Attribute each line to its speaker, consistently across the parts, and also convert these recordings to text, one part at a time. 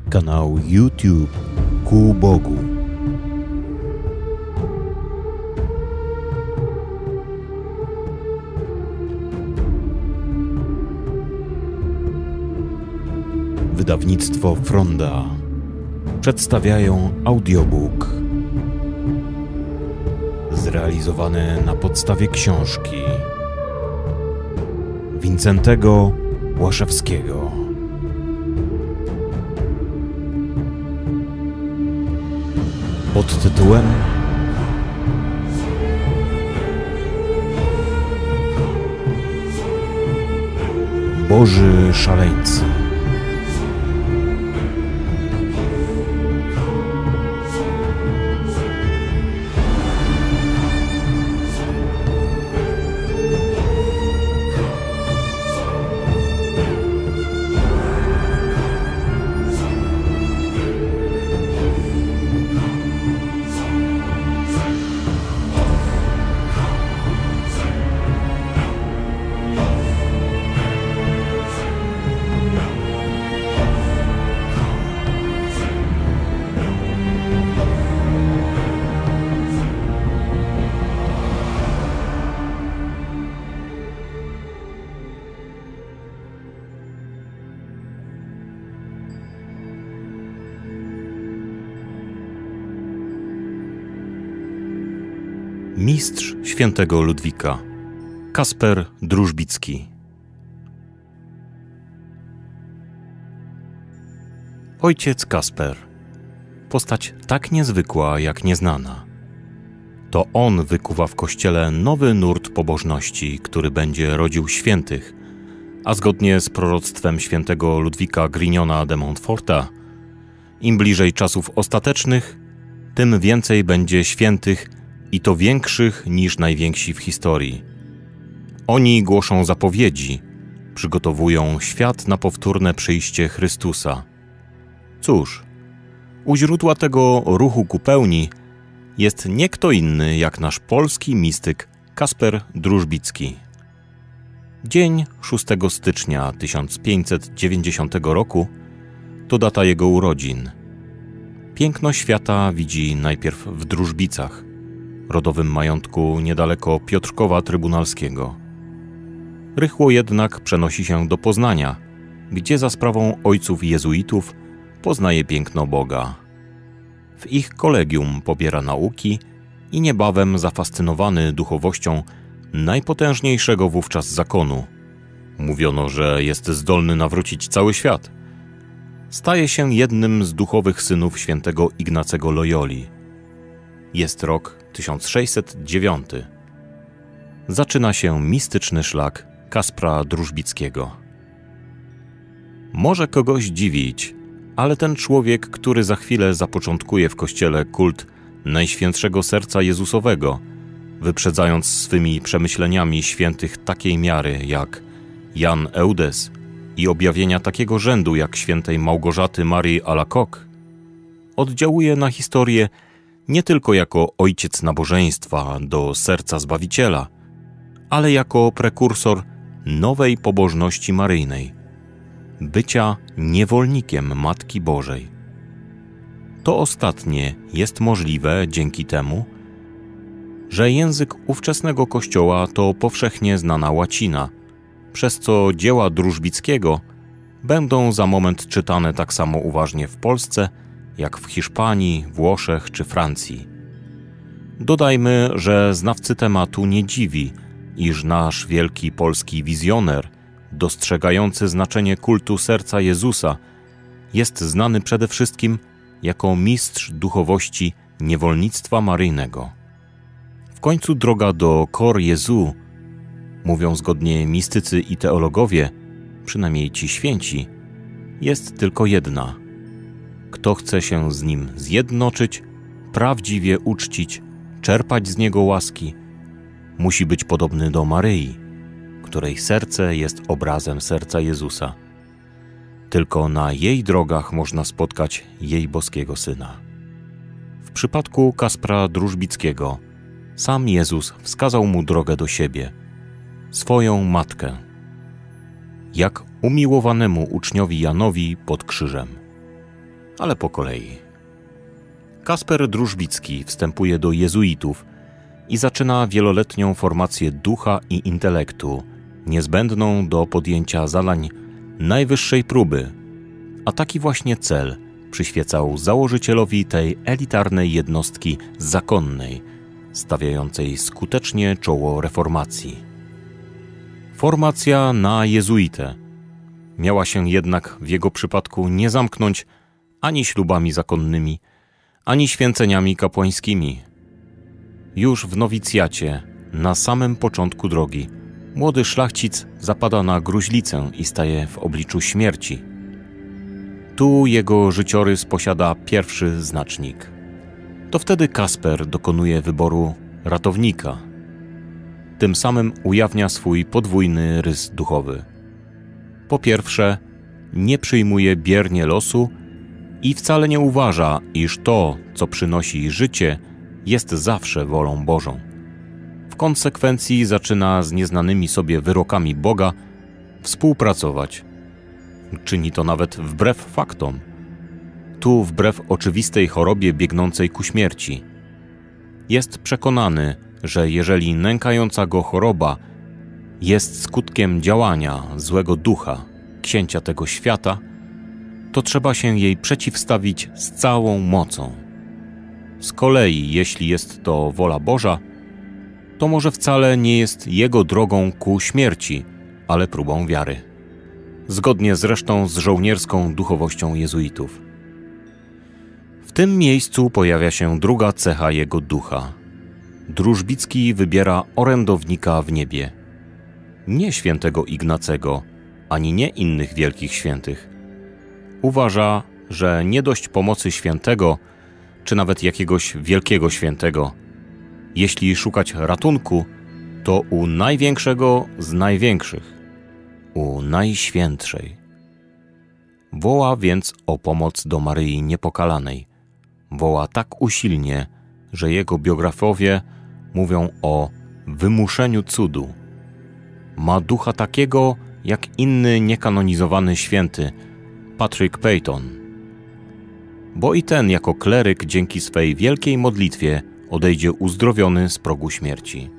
Speaker 1: Kanał YouTube Ku Bogu. Wydawnictwo Fronda przedstawiają audiobook zrealizowany na podstawie książki Wincentego Łaszewskiego. Pod tytułem Boży szaleńcy. Mistrz świętego Ludwika, Kasper Drużbicki. Ojciec Kasper, postać tak niezwykła jak nieznana. To on wykuwa w Kościele nowy nurt pobożności, który będzie rodził świętych, a zgodnie z proroctwem świętego Ludwika Grignona de Montforta, im bliżej czasów ostatecznych, tym więcej będzie świętych i to większych niż najwięksi w historii. Oni głoszą zapowiedzi, przygotowują świat na powtórne przyjście Chrystusa. Cóż, u źródła tego ruchu ku pełni jest nie kto inny jak nasz polski mistyk Kasper Drużbicki. Dzień 6 stycznia 1590 roku to data jego urodzin. Piękno świata widzi najpierw w Drużbicach, rodowym majątku niedaleko Piotrkowa Trybunalskiego. Rychło jednak przenosi się do Poznania, gdzie za sprawą ojców jezuitów poznaje piękno Boga. W ich kolegium pobiera nauki i niebawem zafascynowany duchowością najpotężniejszego wówczas zakonu, mówiono, że jest zdolny nawrócić cały świat, staje się jednym z duchowych synów świętego Ignacego Loyoli. Jest rok 1609. Zaczyna się mistyczny szlak Kaspra Drużbickiego. Może kogoś dziwić, ale ten człowiek, który za chwilę zapoczątkuje w Kościele kult Najświętszego Serca Jezusowego, wyprzedzając swymi przemyśleniami świętych takiej miary jak Jan Eudes i objawienia takiego rzędu jak świętej Małgorzaty Marii Alacoque, oddziałuje na historię nie tylko jako ojciec nabożeństwa do serca Zbawiciela, ale jako prekursor nowej pobożności maryjnej, bycia niewolnikiem Matki Bożej. To ostatnie jest możliwe dzięki temu, że język ówczesnego Kościoła to powszechnie znana łacina, przez co dzieła Drużbickiego będą za moment czytane tak samo uważnie w Polsce, jak w Hiszpanii, Włoszech czy Francji. Dodajmy, że znawcy tematu nie dziwi, iż nasz wielki polski wizjoner, dostrzegający znaczenie kultu serca Jezusa, jest znany przede wszystkim jako mistrz duchowości niewolnictwa maryjnego. W końcu droga do Cor Jezu, mówią zgodnie mistycy i teologowie, przynajmniej ci święci, jest tylko jedna. Kto chce się z Nim zjednoczyć, prawdziwie uczcić, czerpać z Niego łaski, musi być podobny do Maryi, której serce jest obrazem serca Jezusa. Tylko na jej drogach można spotkać jej boskiego Syna. W przypadku Kaspra Drużbickiego sam Jezus wskazał mu drogę do siebie, swoją matkę, jak umiłowanemu uczniowi Janowi pod krzyżem. ale po kolei. Kasper Drużbicki wstępuje do jezuitów i zaczyna wieloletnią formację ducha i intelektu, niezbędną do podjęcia zadań najwyższej próby, a taki właśnie cel przyświecał założycielowi tej elitarnej jednostki zakonnej, stawiającej skutecznie czoło reformacji. Formacja na jezuitę miała się jednak w jego przypadku nie zamknąć ani ślubami zakonnymi, ani święceniami kapłańskimi. Już w nowicjacie, na samym początku drogi, młody szlachcic zapada na gruźlicę i staje w obliczu śmierci. Tu jego życiorys posiada pierwszy znacznik. To wtedy Kasper dokonuje wyboru ratownika. Tym samym ujawnia swój podwójny rys duchowy. Po pierwsze, nie przyjmuje biernie losu i wcale nie uważa, iż to, co przynosi życie, jest zawsze wolą Bożą. W konsekwencji zaczyna z nieznanymi sobie wyrokami Boga współpracować. Czyni to nawet wbrew faktom. Tu wbrew oczywistej chorobie biegnącej ku śmierci. Jest przekonany, że jeżeli nękająca go choroba jest skutkiem działania złego ducha, księcia tego świata, to trzeba się jej przeciwstawić z całą mocą. Z kolei, jeśli jest to wola Boża, to może wcale nie jest jego drogą ku śmierci, ale próbą wiary. Zgodnie zresztą z żołnierską duchowością jezuitów. W tym miejscu pojawia się druga cecha jego ducha. Drużbicki wybiera orędownika w niebie. Nie świętego Ignacego, ani nie innych wielkich świętych. Uważa, że nie dość pomocy świętego, czy nawet jakiegoś wielkiego świętego. Jeśli szukać ratunku, to u największego z największych, u Najświętszej. Woła więc o pomoc do Maryi Niepokalanej. Woła tak usilnie, że jego biografowie mówią o wymuszeniu cudu. Ma ducha takiego, jak inny niekanonizowany święty, Patrick Peyton. Bo i ten jako kleryk dzięki swej wielkiej modlitwie odejdzie uzdrowiony z progu śmierci.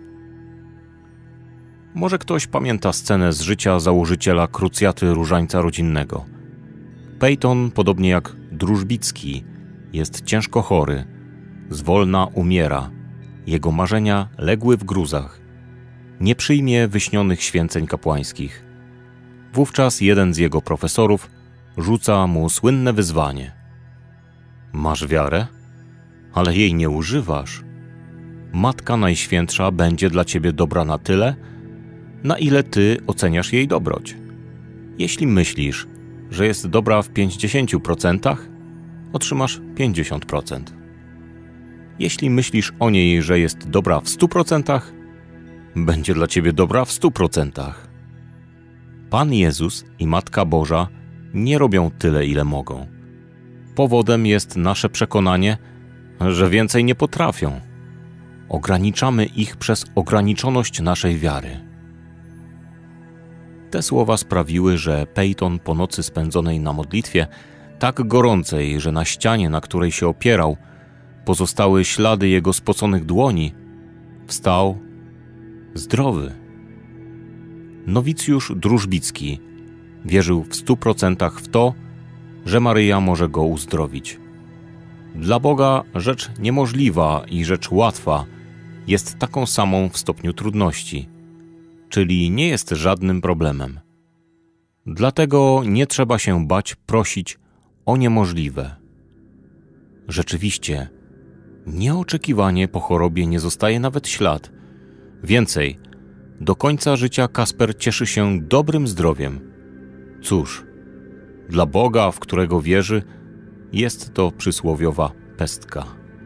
Speaker 1: Może ktoś pamięta scenę z życia założyciela krucjaty różańca rodzinnego. Peyton, podobnie jak Drużbicki, jest ciężko chory, zwolna umiera, jego marzenia legły w gruzach. Nie przyjmie wyśnionych święceń kapłańskich. Wówczas jeden z jego profesorów rzuca mu słynne wyzwanie. Masz wiarę? Ale jej nie używasz. Matka Najświętsza będzie dla ciebie dobra na tyle, na ile ty oceniasz jej dobroć. Jeśli myślisz, że jest dobra w 50%, otrzymasz 50%. Jeśli myślisz o niej, że jest dobra w 100%, będzie dla ciebie dobra w 100%. Pan Jezus i Matka Boża nie robią tyle, ile mogą. Powodem jest nasze przekonanie, że więcej nie potrafią. Ograniczamy ich przez ograniczoność naszej wiary. Te słowa sprawiły, że Peyton po nocy spędzonej na modlitwie, tak gorącej, że na ścianie, na której się opierał, pozostały ślady jego spoconych dłoni, wstał zdrowy. Nowicjusz Drużbicki wierzył w 100% w to, że Maryja może go uzdrowić. Dla Boga rzecz niemożliwa i rzecz łatwa jest taką samą w stopniu trudności, czyli nie jest żadnym problemem. Dlatego nie trzeba się bać prosić o niemożliwe. Rzeczywiście, nieoczekiwanie po chorobie nie zostaje nawet ślad. Więcej, do końca życia Kasper cieszy się dobrym zdrowiem. Cóż, dla Boga, w którego wierzy, jest to przysłowiowa pestka.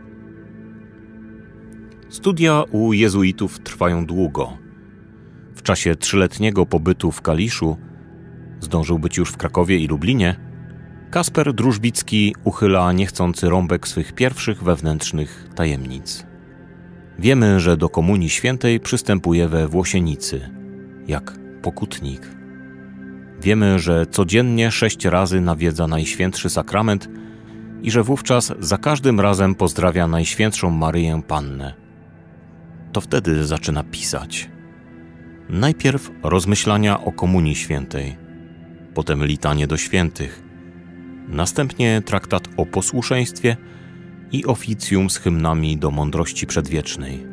Speaker 1: Studia u jezuitów trwają długo. W czasie 3-letniego pobytu w Kaliszu, zdążył być już w Krakowie i Lublinie, Kasper Drużbicki uchyla niechcący rąbek swych pierwszych wewnętrznych tajemnic. Wiemy, że do Komunii Świętej przystępuje we Włosienicy, jak pokutnik. Wiemy, że codziennie 6 razy nawiedza Najświętszy Sakrament i że wówczas za każdym razem pozdrawia Najświętszą Maryję Pannę. To wtedy zaczyna pisać. Najpierw rozmyślania o Komunii Świętej, potem litanie do świętych, następnie traktat o posłuszeństwie i oficjum z hymnami do mądrości przedwiecznej.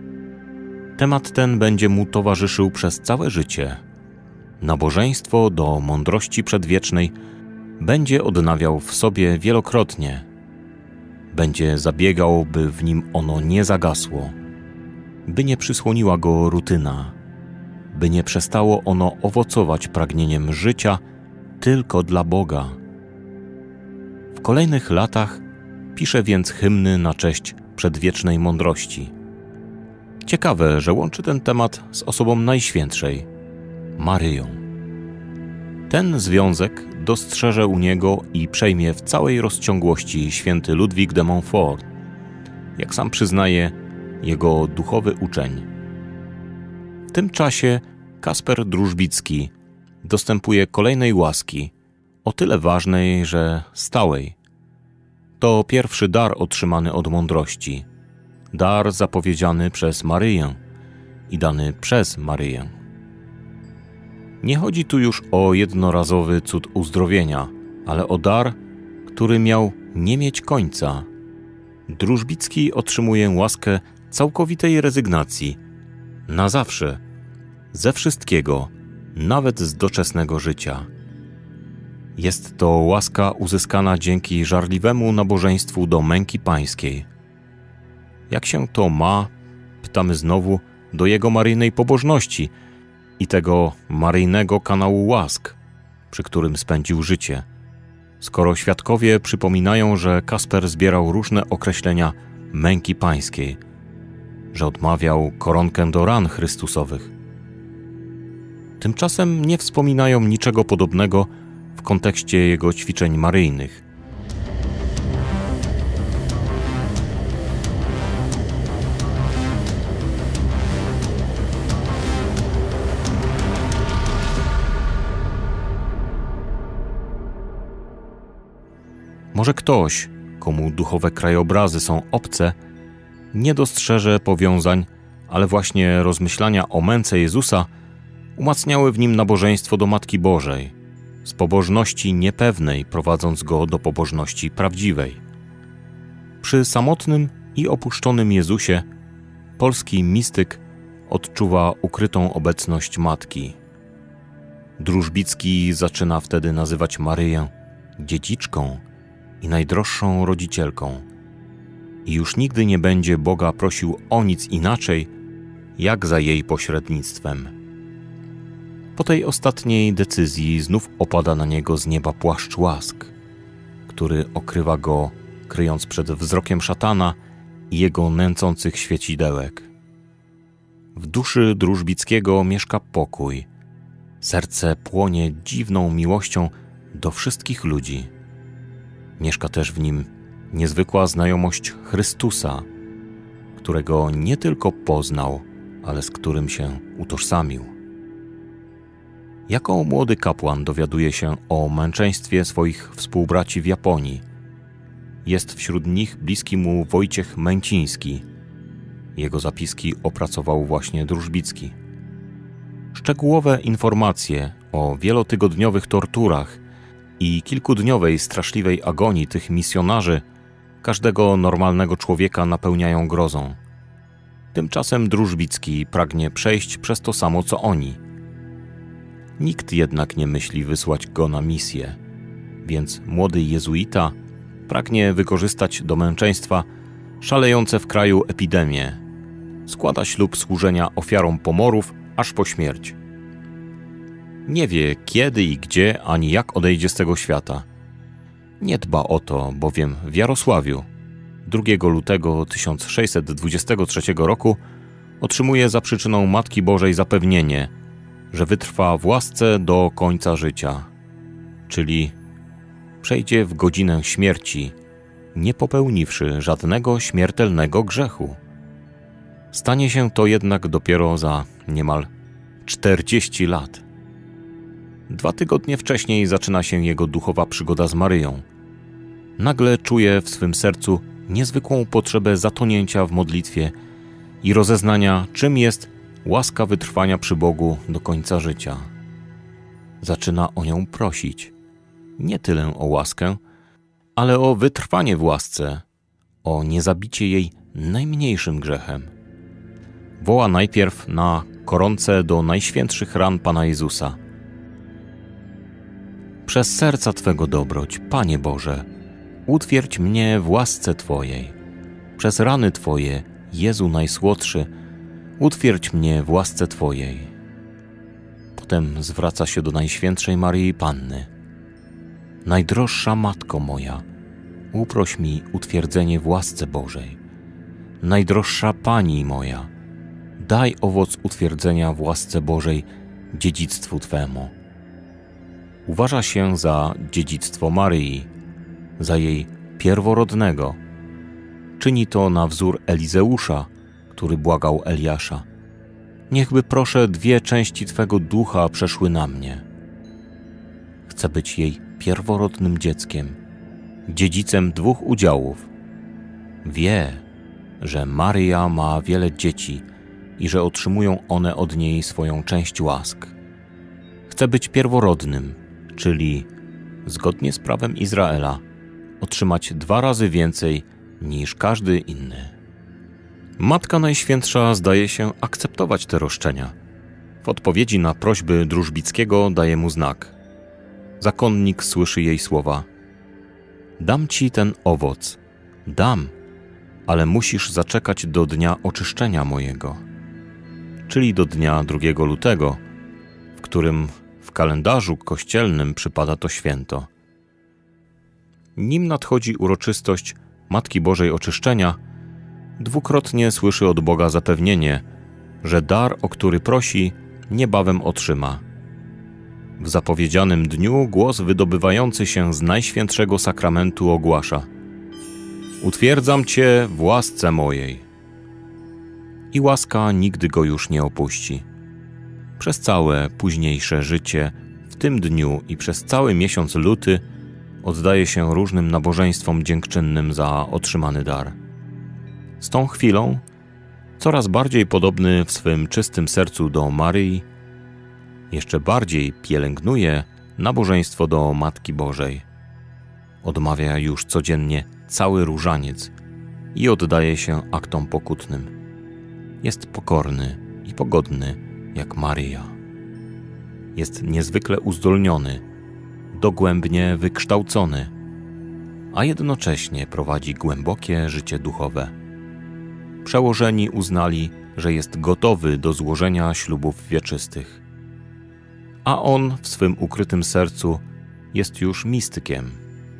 Speaker 1: Temat ten będzie mu towarzyszył przez całe życie. Nabożeństwo do mądrości przedwiecznej będzie odnawiał w sobie wielokrotnie. Będzie zabiegał, by w nim ono nie zagasło, by nie przysłoniła go rutyna, by nie przestało ono owocować pragnieniem życia tylko dla Boga. W kolejnych latach pisze więc hymny na cześć przedwiecznej mądrości. Ciekawe, że łączy ten temat z osobą Najświętszej, Maryją. Ten związek dostrzeże u niego i przejmie w całej rozciągłości święty Ludwik de Montfort, jak sam przyznaje, jego duchowy uczeń. W tym czasie Kasper Drużbicki dostępuje kolejnej łaski, o tyle ważnej, że stałej. To pierwszy dar otrzymany od mądrości, dar zapowiedziany przez Maryję i dany przez Maryję. Nie chodzi tu już o jednorazowy cud uzdrowienia, ale o dar, który miał nie mieć końca. Drużbicki otrzymuje łaskę całkowitej rezygnacji, na zawsze, ze wszystkiego, nawet z doczesnego życia. Jest to łaska uzyskana dzięki żarliwemu nabożeństwu do męki pańskiej. Jak się to ma, pytamy znowu, do jego maryjnej pobożności i tego maryjnego kanału łask, przy którym spędził życie, skoro świadkowie przypominają, że Kasper zbierał różne określenia męki pańskiej, że odmawiał koronkę do ran Chrystusowych. Tymczasem nie wspominają niczego podobnego w kontekście jego ćwiczeń maryjnych. Może ktoś, komu duchowe krajobrazy są obce, nie dostrzeże powiązań, ale właśnie rozmyślania o męce Jezusa umacniały w nim nabożeństwo do Matki Bożej, z pobożności niepewnej prowadząc go do pobożności prawdziwej. Przy samotnym i opuszczonym Jezusie polski mistyk odczuwa ukrytą obecność Matki. Drużbicki zaczyna wtedy nazywać Maryję dziedziczką i najdroższą rodzicielką i już nigdy nie będzie Boga prosił o nic inaczej, jak za jej pośrednictwem. Po tej ostatniej decyzji znów opada na niego z nieba płaszcz łask, który okrywa go, kryjąc przed wzrokiem szatana i jego nęcących świecidełek. W duszy Drużbickiego mieszka pokój. Serce płonie dziwną miłością do wszystkich ludzi. Mieszka też w nim niezwykła znajomość Chrystusa, którego nie tylko poznał, ale z którym się utożsamił. Jako młody kapłan dowiaduje się o męczeństwie swoich współbraci w Japonii. Jest wśród nich bliski mu Wojciech Męciński. Jego zapiski opracował właśnie Drużbicki. Szczegółowe informacje o wielotygodniowych torturach i kilkudniowej straszliwej agonii tych misjonarzy każdego normalnego człowieka napełniają grozą. Tymczasem Drużbicki pragnie przejść przez to samo, co oni. Nikt jednak nie myśli wysłać go na misję, więc młody jezuita pragnie wykorzystać do męczeństwa szalejące w kraju epidemie. Składa ślub służenia ofiarom pomorów aż po śmierć. Nie wie kiedy i gdzie, ani jak odejdzie z tego świata. Nie dba o to, bowiem w Jarosławiu 2 lutego 1623 roku otrzymuje za przyczyną Matki Bożej zapewnienie, że wytrwa w łasce do końca życia, czyli przejdzie w godzinę śmierci, nie popełniwszy żadnego śmiertelnego grzechu. Stanie się to jednak dopiero za niemal 40 lat. 2 tygodnie wcześniej zaczyna się jego duchowa przygoda z Maryją. nagle czuje w swym sercu niezwykłą potrzebę zatonięcia w modlitwie i rozeznania, czym jest łaska wytrwania przy Bogu do końca życia. Zaczyna o nią prosić. Nie tyle o łaskę, ale o wytrwanie w łasce, o niezabicie jej najmniejszym grzechem. Woła najpierw na koronce do najświętszych ran Pana Jezusa. Przez serca Twego dobroć, Panie Boże, utwierdź mnie w łasce Twojej. Przez rany Twoje, Jezu najsłodszy, utwierdź mnie w łasce Twojej. Potem zwraca się do Najświętszej Maryi Panny. Najdroższa Matko moja, uproś mi utwierdzenie w łasce Bożej. Najdroższa Pani moja, daj owoc utwierdzenia w łasce Bożej dziedzictwu Twemu. Uważa się za dziedzictwo Maryi, za jej pierworodnego. Czyni to na wzór Elizeusza, który błagał Eliasza. Niechby proszę 2 części Twego ducha przeszły na mnie. Chce być jej pierworodnym dzieckiem, dziedzicem 2 udziałów. Wie, że Maryja ma wiele dzieci i że otrzymują one od niej swoją część łask. Chce być pierworodnym, czyli, zgodnie z prawem Izraela, otrzymać 2 razy więcej niż każdy inny. Matka Najświętsza zdaje się akceptować te roszczenia. W odpowiedzi na prośby Drużbickiego daje mu znak. Zakonnik słyszy jej słowa. Dam ci ten owoc, dam, ale musisz zaczekać do dnia oczyszczenia mojego, czyli do dnia 2 lutego, w którym w kalendarzu kościelnym przypada to święto. Nim nadchodzi uroczystość Matki Bożej Oczyszczenia, dwukrotnie słyszy od Boga zapewnienie, że dar, o który prosi, niebawem otrzyma. W zapowiedzianym dniu głos wydobywający się z Najświętszego Sakramentu ogłasza: utwierdzam Cię w łasce mojej. I łaska nigdy go już nie opuści. Przez całe późniejsze życie, w tym dniu i przez cały miesiąc luty oddaje się różnym nabożeństwom dziękczynnym za otrzymany dar. Z tą chwilą, coraz bardziej podobny w swym czystym sercu do Maryi, jeszcze bardziej pielęgnuje nabożeństwo do Matki Bożej. Odmawia już codziennie cały różaniec i oddaje się aktom pokutnym. Jest pokorny i pogodny jak Maryja. Jest niezwykle uzdolniony, dogłębnie wykształcony, a jednocześnie prowadzi głębokie życie duchowe. Przełożeni uznali, że jest gotowy do złożenia ślubów wieczystych. A on w swym ukrytym sercu jest już mistykiem.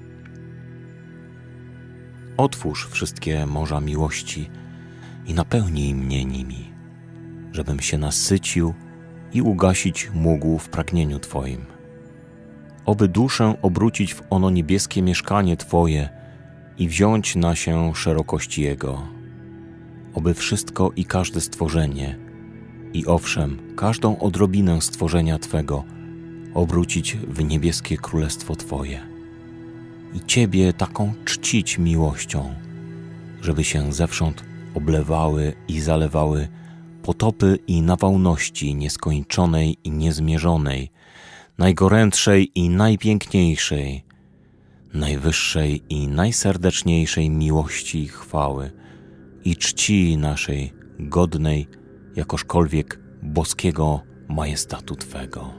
Speaker 1: Otwórz wszystkie morza miłości i napełnij mnie nimi, żebym się nasycił i ugasić mógł w pragnieniu Twoim. Oby duszę obrócić w ono niebieskie mieszkanie Twoje i wziąć na się szerokość Jego. Oby wszystko i każde stworzenie, i owszem, każdą odrobinę stworzenia Twego obrócić w niebieskie królestwo Twoje. I Ciebie taką czcić miłością, żeby się zewsząd oblewały i zalewały potopy i nawałności nieskończonej i niezmierzonej, najgorętszej i najpiękniejszej, najwyższej i najserdeczniejszej miłości i chwały i czci naszej godnej jakożkolwiek boskiego majestatu Twego.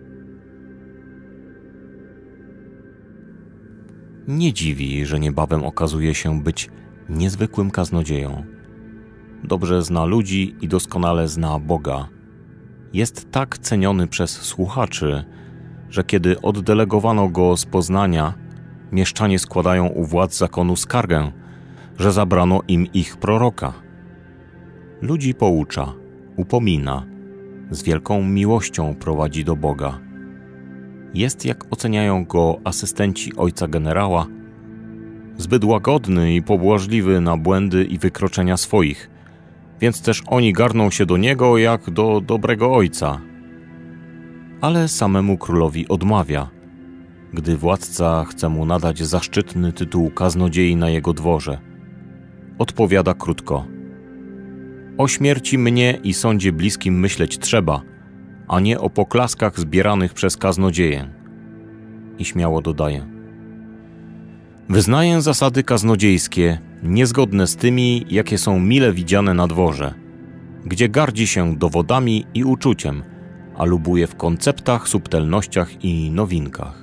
Speaker 1: Nie dziwi, że niebawem okazuje się być niezwykłym kaznodzieją. Dobrze zna ludzi i doskonale zna Boga. Jest tak ceniony przez słuchaczy, że kiedy oddelegowano go z Poznania, mieszczanie składają u władz zakonu skargę, że zabrano im ich proroka. Ludzi poucza, upomina, z wielką miłością prowadzi do Boga. Jest, jak oceniają go asystenci ojca generała, zbyt łagodny i pobłażliwy na błędy i wykroczenia swoich, więc też oni garną się do niego jak do dobrego ojca. Ale samemu królowi odmawia. gdy władca chce mu nadać zaszczytny tytuł kaznodziei na jego dworze. Odpowiada krótko: o śmierci mnie i sądzie bliskim myśleć trzeba, a nie o poklaskach zbieranych przez kaznodzieję. I śmiało dodaje: wyznaję zasady kaznodziejskie, niezgodne z tymi, jakie są mile widziane na dworze, gdzie gardzi się dowodami i uczuciem, a lubuje w konceptach, subtelnościach i nowinkach.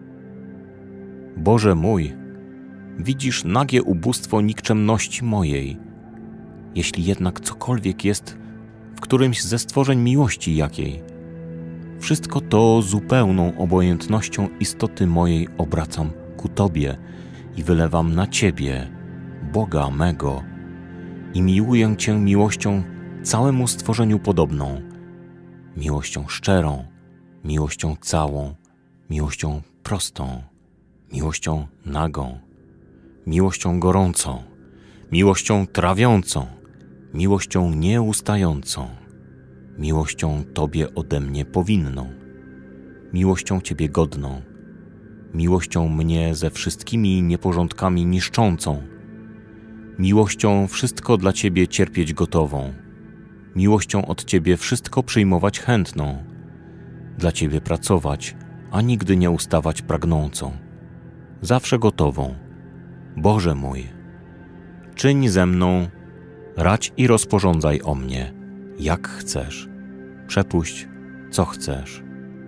Speaker 1: Boże mój, widzisz nagie ubóstwo nikczemności mojej. Jeśli jednak cokolwiek jest w którymś ze stworzeń miłości jakiej, wszystko to zupełną obojętnością istoty mojej obracam ku Tobie i wylewam na Ciebie, Boga mego, i miłuję Cię miłością całemu stworzeniu podobną, miłością szczerą, miłością całą, miłością prostą, miłością nagą, miłością gorącą, miłością trawiącą, miłością nieustającą, miłością Tobie ode mnie powinną, miłością Ciebie godną, miłością mnie ze wszystkimi nieporządkami niszczącą, miłością wszystko dla Ciebie cierpieć gotową, miłością od Ciebie wszystko przyjmować chętną, dla Ciebie pracować, a nigdy nie ustawać pragnącą, zawsze gotową. Boże mój, czyń ze mną, radź i rozporządzaj o mnie, jak chcesz, przepuść, co chcesz.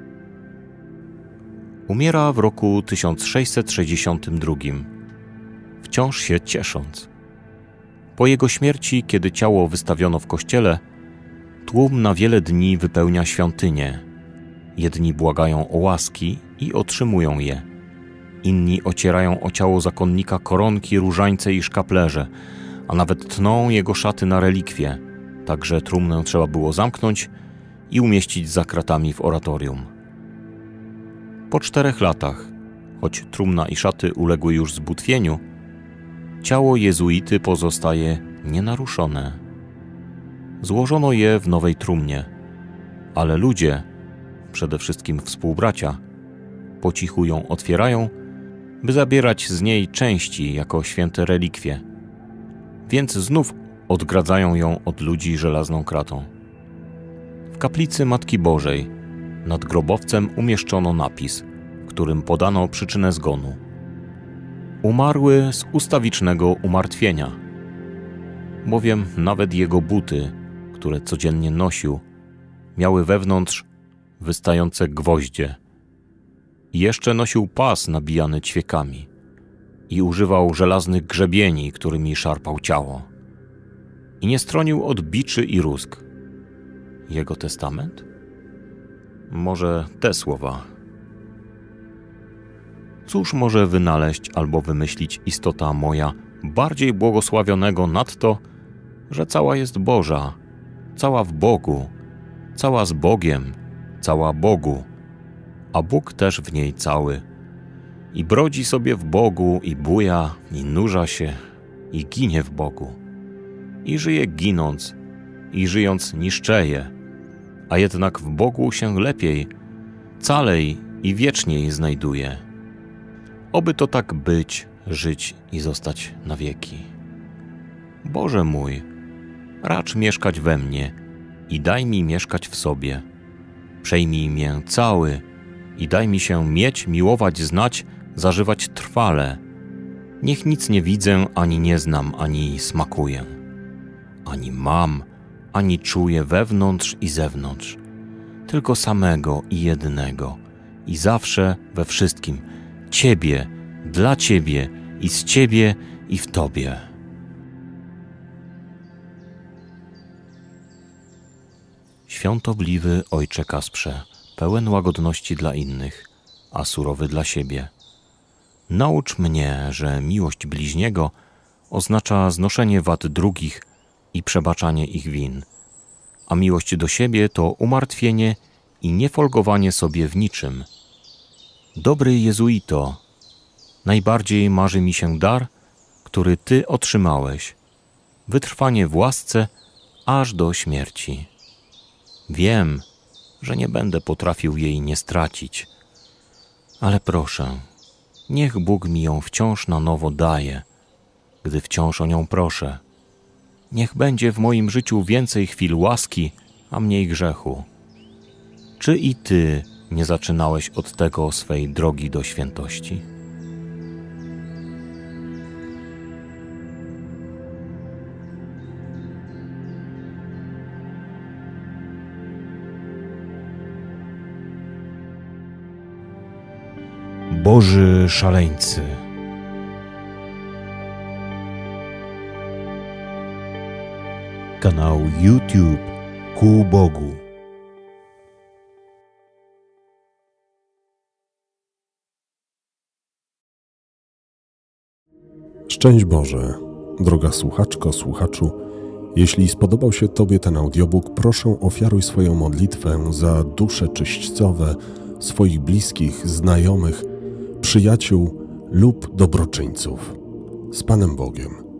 Speaker 1: Umiera w roku 1662, wciąż się ciesząc. Po jego śmierci, kiedy ciało wystawiono w kościele, tłum na wiele dni wypełnia świątynię. Jedni błagają o łaski i otrzymują je. Inni ocierają o ciało zakonnika koronki, różańce i szkaplerze, a nawet tną jego szaty na relikwie, tak że trumnę trzeba było zamknąć i umieścić za kratami w oratorium. Po 4 latach, choć trumna i szaty uległy już zbutwieniu, ciało jezuity pozostaje nienaruszone. Złożono je w nowej trumnie, ale ludzie, przede wszystkim współbracia, po cichu ją otwierają, by zabierać z niej części jako święte relikwie, więc znów odgradzają ją od ludzi żelazną kratą. W kaplicy Matki Bożej nad grobowcem umieszczono napis, w którym podano przyczynę zgonu. Umarły z ustawicznego umartwienia, bowiem nawet jego buty, które codziennie nosił, miały wewnątrz wystające gwoździe. I jeszcze nosił pas nabijany ćwiekami i używał żelaznych grzebieni, którymi szarpał ciało. I nie stronił od biczy i rózg. Jego testament? Może te słowa. Cóż może wynaleźć albo wymyślić istota moja bardziej błogosławionego nadto, że cała jest Boża, cała w Bogu, cała z Bogiem, cała Bogu, a Bóg też w niej cały. I brodzi sobie w Bogu, i buja, i nurza się, i ginie w Bogu. I żyje ginąc, i żyjąc niszczeje, a jednak w Bogu się lepiej, calej i wieczniej znajduje. Oby to tak być, żyć i zostać na wieki. Boże mój, racz mieszkać we mnie i daj mi mieszkać w sobie. Przejmij mię cały i daj mi się mieć, miłować, znać, zażywać trwale. Niech nic nie widzę, ani nie znam, ani smakuję. Ani mam, ani czuję wewnątrz i zewnątrz. Tylko samego i jednego. I zawsze we wszystkim. Ciebie, dla Ciebie i z Ciebie i w Tobie. Świątobliwy Ojcze Kasprze, pełen łagodności dla innych, a surowy dla siebie. Naucz mnie, że miłość bliźniego oznacza znoszenie wad drugich i przebaczanie ich win, a miłość do siebie to umartwienie i niefolgowanie sobie w niczym. Dobry jezuito, najbardziej marzy mi się dar, który Ty otrzymałeś, wytrwanie w łasce aż do śmierci. Wiem, że nie będę potrafił jej nie stracić. Ale proszę, niech Bóg mi ją wciąż na nowo daje, gdy wciąż o nią proszę. Niech będzie w moim życiu więcej chwil łaski, a mniej grzechu. Czy i Ty nie zaczynałeś od tego swej drogi do świętości? Boży szaleńcy.
Speaker 2: Kanał YouTube Ku Bogu. Szczęść Boże, droga słuchaczko, słuchaczu. Jeśli spodobał się Tobie ten audiobook, proszę ofiaruj swoją modlitwę za dusze czyśćcowe swoich bliskich, znajomych, przyjaciół lub dobroczyńców. Z Panem Bogiem.